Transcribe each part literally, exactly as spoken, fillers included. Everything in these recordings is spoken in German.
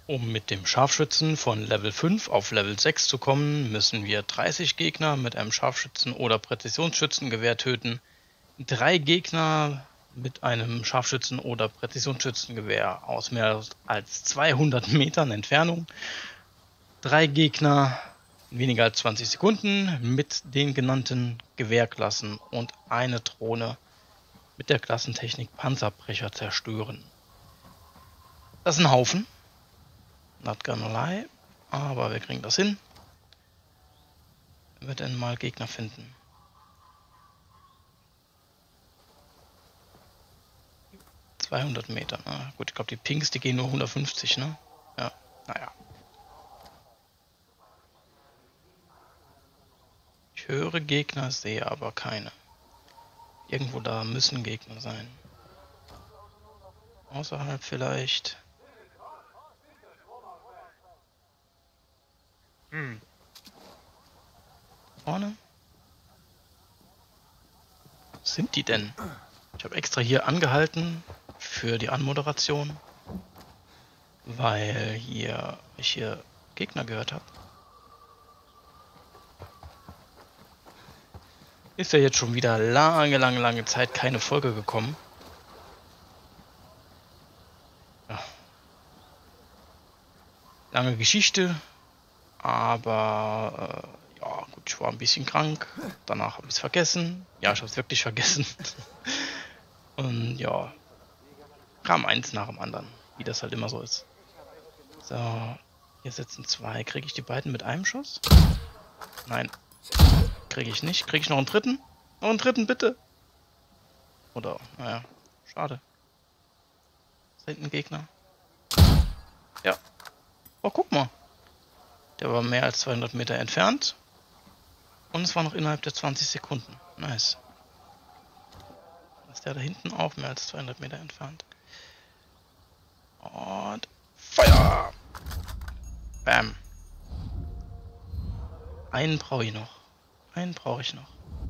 Um mit dem Scharfschützen von Level fünf auf Level sechs zu kommen, müssen wir dreißig Gegner mit einem Scharfschützen- oder Präzisionsschützengewehr töten, drei Gegner mit einem Scharfschützen- oder Präzisionsschützengewehr aus mehr als zweihundert Metern Entfernung, drei Gegner in weniger als zwanzig Sekunden mit den genannten Gewehrklassen und eine Drohne mit der Klassentechnik Panzerbrecher zerstören. Das ist ein Haufen. Not gonna lie, aber wir kriegen das hin. Wenn wir denn mal Gegner finden. zweihundert Meter. Na gut, ich glaube die Pinks, die gehen nur hundertfünfzig, ne? Ja, naja. Ich höre Gegner, sehe aber keine. Irgendwo da müssen Gegner sein. Außerhalb vielleicht. Hm. Vorne? Wo sind die denn? Ich habe extra hier angehalten für die Anmoderation, weil hier ich hier Gegner gehört habe. Ist ja jetzt schon wieder lange, lange, lange Zeit keine Folge gekommen. Ja. Lange Geschichte, aber äh, ja gut, ich war ein bisschen krank. Danach habe ich es vergessen. Ja, ich habe es wirklich vergessen. Und ja, kam eins nach dem anderen, wie das halt immer so ist. So, hier sitzen zwei. Kriege ich die beiden mit einem Schuss? Nein, kriege ich nicht. Kriege ich noch einen dritten? Noch einen dritten, bitte? Oder, naja, schade. Ist da hinten ein Gegner? Ja. Oh, guck mal. Der war mehr als zweihundert Meter entfernt. Und es war noch innerhalb der zwanzig Sekunden. Nice. Ist der da hinten auch mehr als zweihundert Meter entfernt? Und Feuer! Bam. Einen brauche ich noch. Einen brauche ich noch.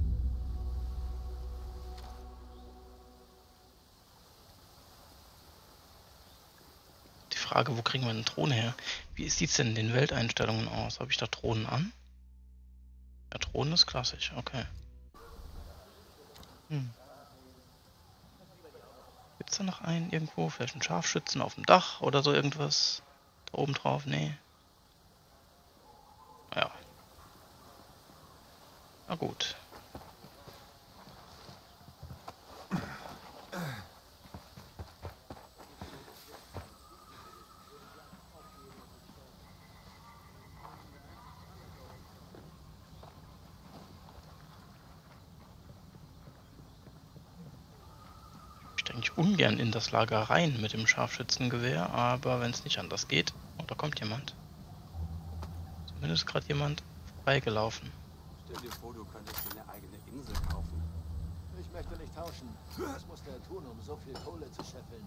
Die Frage, wo kriegen wir eine Drohne her? Wie sieht es denn in den Welteinstellungen aus? Habe ich da Drohnen an? Ja, Drohnen ist klassisch, okay. Hm. Gibt es da noch einen irgendwo? Vielleicht einen Scharfschützen auf dem Dach oder so irgendwas? Da oben drauf? Nee. Ja. Na gut. Eigentlich ungern in das Lager rein mit dem Scharfschützengewehr, aber wenn es nicht anders geht, oh, da kommt jemand. Zumindest gerade jemand vorbeigelaufen. Stell dir vor, du könntest dir eine eigene Insel kaufen. Ich möchte nicht tauschen. Was muss der tun, um so viel Kohle zu scheffeln?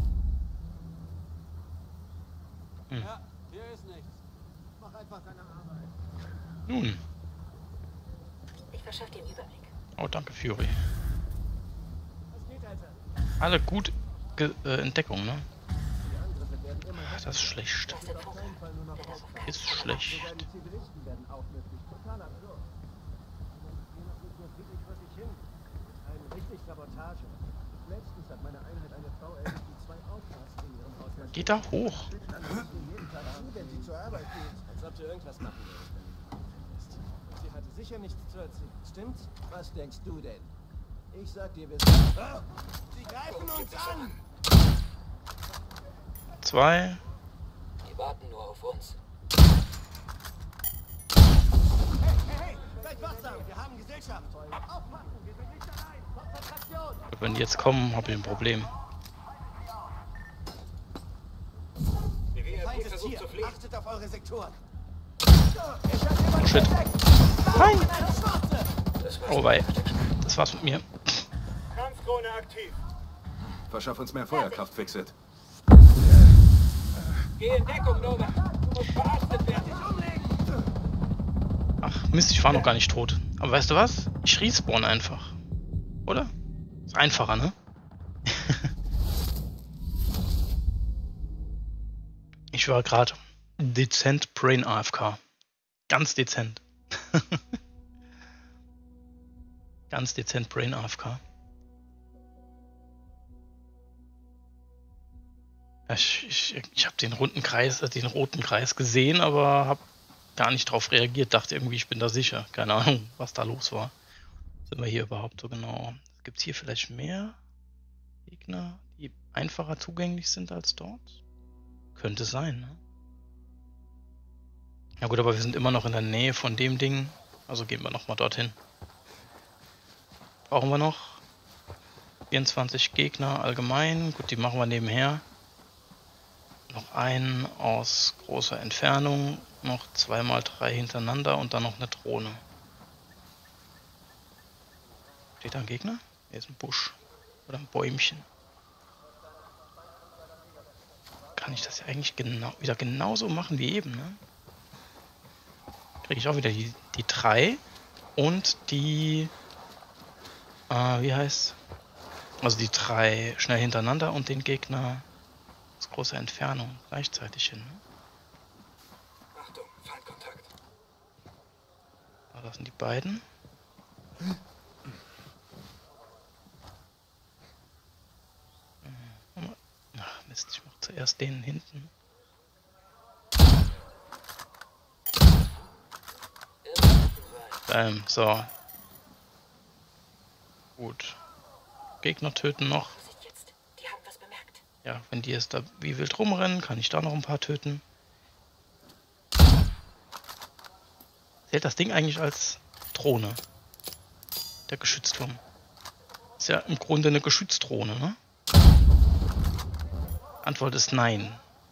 Hm. Ja, hier ist nichts. Mach einfach deine Arbeit. Nun. Ich verschaffe dir einen Überblick. Oh, danke, Fury. Was geht, Alter? Alle gut Ge äh, Entdeckung, ne? Die Angriffe werden immer Ach, das ist schlecht. Du hast den Funke. Der darf auf keinen Ist Fall schlecht. Sogar die Zivilisten werden aufmüpfig. Total absurd. Die gehen auch nicht nur friedlich vor sich hin. Eine richtig Sabotage. Letztens hat meine Einheit eine V L die zwei Outcasts in ihrem Haus. Geht da hoch. Jeden Tag an, wenn sie zur Arbeit geht. Als ob du irgendwas machen würdest, wenn du bist. Sie hatte sicher nichts zu erzählen. Stimmt's? Was denkst du denn? Ich sag dir, wir sind... Oh, sie greifen uns an! Zwei. Die warten nur auf uns. Hey, hey, hey! Seid wachsam! Wir haben Gesellschaft! Aufpassen! Wir sind nicht allein! Konzentration! Wenn die jetzt kommen, habe ich ein Problem. Feind ist hier! Achtet auf eure Sektoren! Oh shit. Nein! Oh wei. Das war's mit mir. Kampfdrohne aktiv. Verschaff uns mehr Feuerkraft, Fixit. Geh in Deckung, Nova. Du musst verhaftet werden. Ach Mist, ich war noch gar nicht tot. Aber weißt du was? Ich respawn einfach. Oder? Ist einfacher, ne? Ich war gerade dezent Brain A F K. Ganz dezent. Ganz dezent Brain A F K. Ich, ich, ich habe den runden Kreis, äh, den roten Kreis gesehen, aber habe gar nicht drauf reagiert. Dachte irgendwie, ich bin da sicher. Keine Ahnung, was da los war. Sind wir hier überhaupt so genau? Gibt es hier vielleicht mehr Gegner, die einfacher zugänglich sind als dort? Könnte sein, ne? Ja gut, aber wir sind immer noch in der Nähe von dem Ding. Also gehen wir nochmal dorthin. Brauchen wir noch vierundzwanzig Gegner allgemein. Gut, die machen wir nebenher. Noch einen aus großer Entfernung. Noch zweimal drei hintereinander und dann noch eine Drohne. Steht da ein Gegner? Hier ist ein Busch. Oder ein Bäumchen. Kann ich das ja eigentlich genau, wieder genauso machen wie eben, ne? Kriege ich auch wieder die, die drei und die, äh, wie heißt, also die drei schnell hintereinander und den Gegner aus großer Entfernung gleichzeitig hin. Ne? Achtung, Feindkontakt. Ah, das sind die beiden. Ach Mist, ich mache zuerst den hinten. Ähm, so. Gut. Gegner töten noch. Jetzt, die haben was bemerkt. Ja, wenn die jetzt da wie wild rumrennen, kann ich da noch ein paar töten. Zählt das Ding eigentlich als Drohne? Der Geschützturm. Ist ja im Grunde eine Geschützdrohne, ne? Antwort ist nein.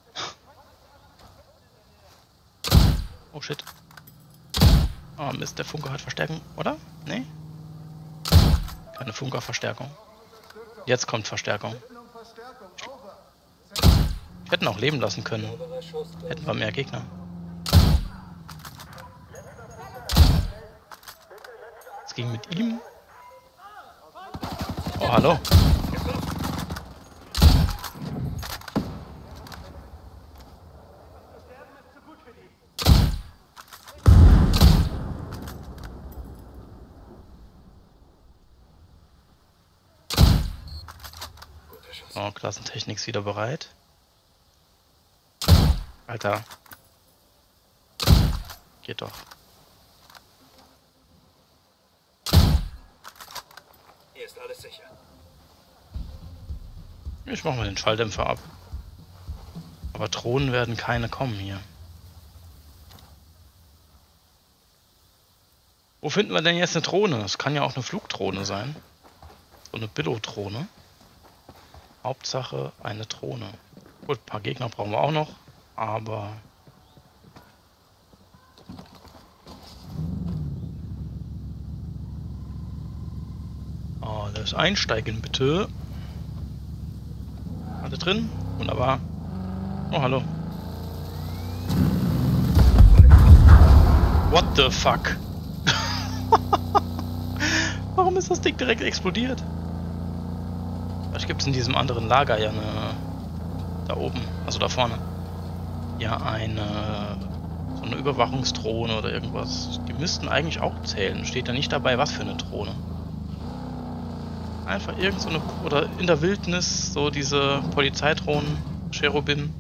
Oh shit. Oh Mist, der Funker hat Verstärkung, oder? Nee? Keine Funkerverstärkung. Jetzt kommt Verstärkung. Ich hätte ihn auch leben lassen können. Hätten wir mehr Gegner. Es ging mit ihm. Oh, hallo. Oh, Klassentechnik ist wieder bereit. Alter. Geht doch. Hier ist alles sicher. Ich mach mal den Schalldämpfer ab. Aber Drohnen werden keine kommen hier. Wo finden wir denn jetzt eine Drohne? Es kann ja auch eine Flugdrohne sein. So eine Billo-Drohne. Hauptsache eine Drohne. Gut, ein paar Gegner brauchen wir auch noch, aber... Alles einsteigen, bitte. Alle drin? Wunderbar. Oh, hallo. What the fuck? Warum ist das Ding direkt explodiert? Vielleicht gibt es in diesem anderen Lager ja eine... Da oben, also da vorne. Ja, eine... So eine Überwachungsdrohne oder irgendwas. Die müssten eigentlich auch zählen. Steht da nicht dabei, was für eine Drohne. Einfach irgend so eine... Oder in der Wildnis so diese Polizeidrohnen, Cherubim.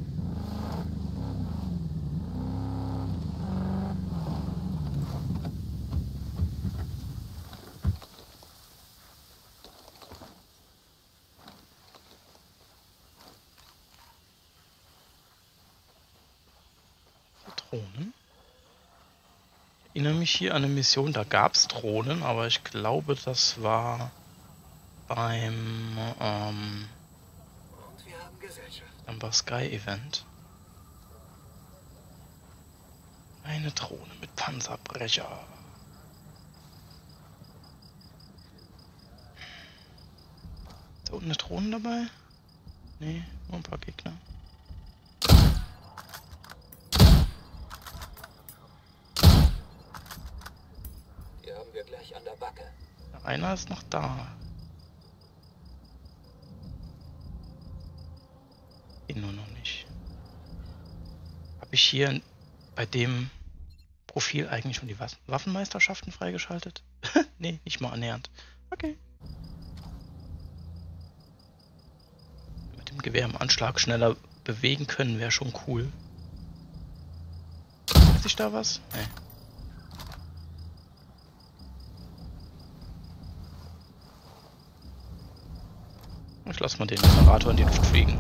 Drohnen. Ich erinnere mich hier an eine Mission, da gab es Drohnen, aber ich glaube, das war beim ähm, Und wir haben Gesellschaft. Amber Sky Event. Eine Drohne mit Panzerbrecher. Ist da unten eine Drohne dabei? Nee, nur ein paar Gegner. Die haben wir gleich an der Backe. Einer ist noch da. Ihn nur noch nicht. Habe ich hier bei dem Profil eigentlich schon die Waffenmeisterschaften freigeschaltet? Nee, nicht mal annähernd. Okay. Mit dem Gewehr im Anschlag schneller bewegen können, wäre schon cool. Ist sich da was? Nee. Ich lasse mal den Generator in die Luft fliegen.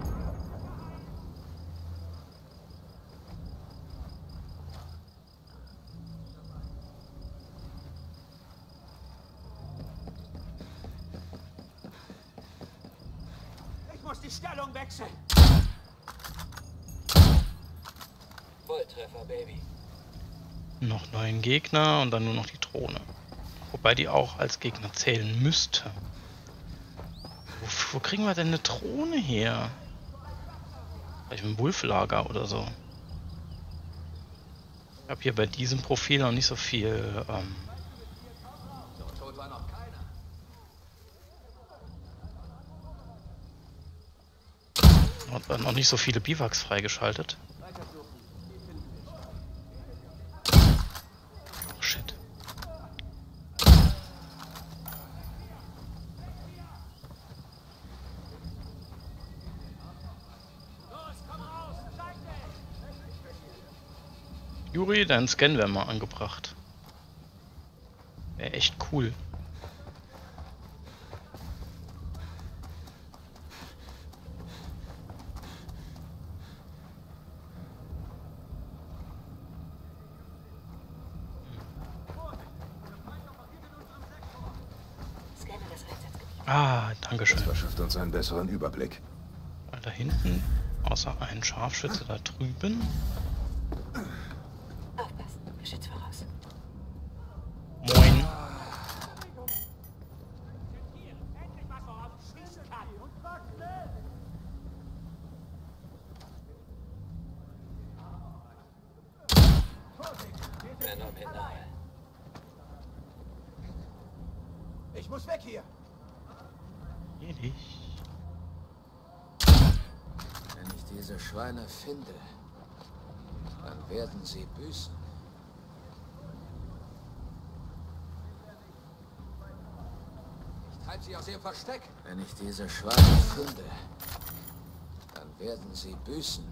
Ich muss die Stellung wechseln. Volltreffer, Baby. Noch neun Gegner und dann nur noch die Drohne. Wobei die auch als Gegner zählen müsste. Wo, wo kriegen wir denn eine Drohne her? Vielleicht im Wulflager oder so. Ich habe hier bei diesem Profil noch nicht so viel ähm, So tot war noch keiner. noch, noch nicht so viele Biwaks freigeschaltet. Oh shit. Juri, dein Scan wäre mal angebracht. Wäre echt cool. Scanne das Einsatzgebiet. Ah, danke schön. Das verschafft uns einen besseren Überblick. Weil da hinten, außer ein Scharfschütze da drüben. Aufpassen. Geschütz voraus. Moin. Phänomenal. Ich muss weg hier. Erledigt. Wenn ich diese Schweine finde, dann werden sie büßen. Ich treibe sie aus ihrem Versteck. Wenn ich diese Schweine finde, dann werden sie büßen.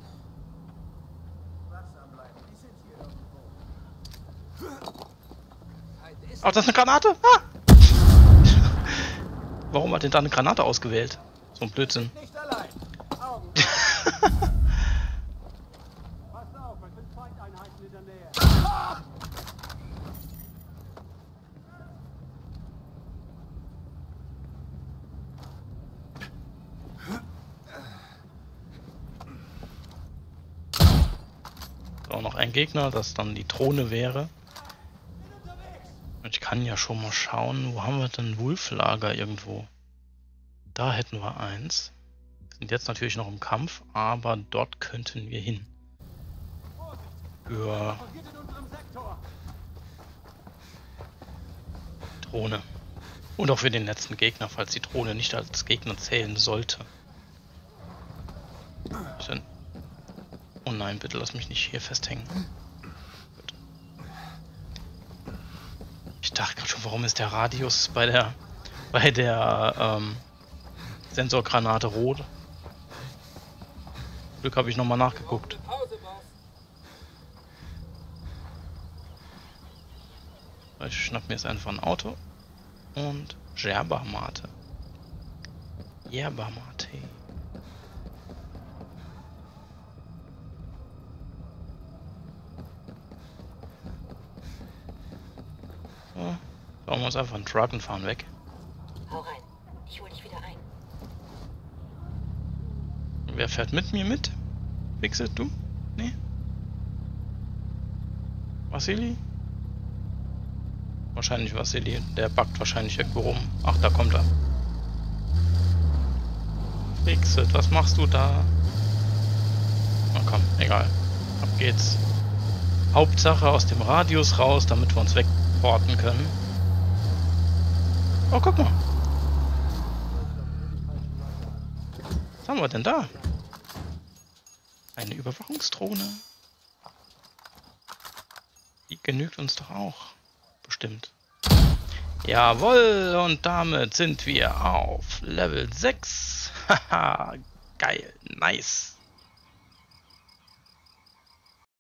Oh, das ist eine Granate! Ah! Warum hat denn da eine Granate ausgewählt? So ein Blödsinn. Nicht allein. Augen. Passt auf, es sind Feindeinheiten in der Nähe. So, noch ein Gegner, das dann die Drohne wäre. Und ich kann ja schon mal schauen, wo haben wir denn Wulflager irgendwo? Da hätten wir eins. Sind jetzt natürlich noch im Kampf, aber dort könnten wir hin. Für Passiert in unserem Sektor. Drohne. Und auch für den letzten Gegner, falls die Drohne nicht als Gegner zählen sollte. Denn oh nein, bitte lass mich nicht hier festhängen. Gut. Ich dachte gerade schon, warum ist der Radius bei der bei der ähm, Sensorgranate rot? Glück habe ich nochmal nachgeguckt. Pause, Boss. Ich schnapp mir jetzt einfach ein Auto und Yerba Mate. Yerba Mate. So, bauen wir uns einfach einen Truck und fahren weg. Hau rein. Ich hol dich wieder ein. Wer fährt mit mir mit? Fixet, du? Nee? Vassili? Wahrscheinlich Vassili. Der backt wahrscheinlich irgendwo rum. Ach, da kommt er. Fixet, was machst du da? Na komm, egal. Ab geht's. Hauptsache aus dem Radius raus, damit wir uns wegporten können. Oh, guck mal. Was haben wir denn da? Eine Überwachungsdrohne. Die genügt uns doch auch. Bestimmt. Jawohl, und damit sind wir auf Level sechs. Haha, geil, nice.